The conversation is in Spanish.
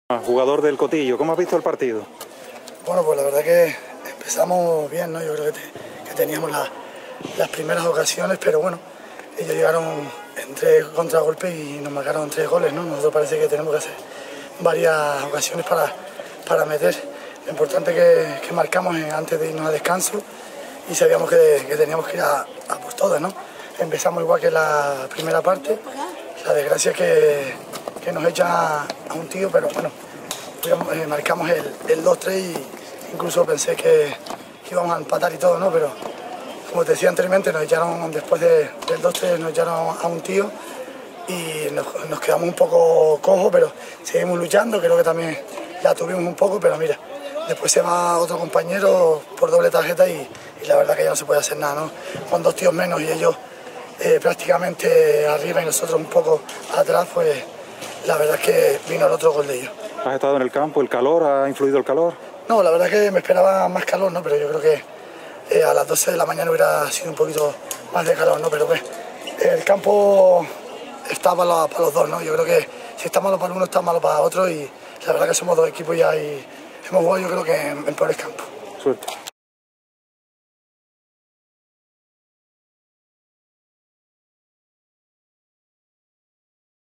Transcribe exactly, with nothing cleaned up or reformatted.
Jugador del Cotillo, ¿cómo has visto el partido? Bueno, pues la verdad que empezamos bien, ¿no? Yo creo que, te, que teníamos la, las primeras ocasiones, pero bueno, ellos llegaron en tres contragolpes y nos marcaron tres goles, ¿no? Nosotros parece que tenemos que hacer varias ocasiones para, para meter. Lo importante que, que marcamos antes de irnos a descanso y sabíamos que, que teníamos que ir a, a por todas, ¿no? Empezamos igual que la primera parte, la desgracia es que, que nos echan a, a un tío, pero bueno, eh, marcamos el, el dos tres y incluso pensé que, que íbamos a empatar y todo, ¿no? Pero como te decía anteriormente, nos echaron después de, del dos tres, nos echaron a un tío y nos, nos quedamos un poco cojos, pero seguimos luchando, creo que también la tuvimos un poco, pero mira, después se va otro compañero por doble tarjeta y, y la verdad que ya no se puede hacer nada, ¿no? Con dos tíos menos y ellos eh, prácticamente arriba y nosotros un poco atrás, pues la verdad es que vino el otro gol de ellos. ¿Has estado en el campo? ¿El calor? ¿Ha influido el calor? No, la verdad es que me esperaba más calor, ¿no? Pero yo creo que eh, a las doce de la mañana hubiera sido un poquito más de calor, ¿no? Pero pues el campo está para los, para los dos, ¿no? Yo creo que si está malo para uno, está malo para otro y la verdad que somos dos equipos ya y hemos jugado yo creo que en, en peores campos. Suerte.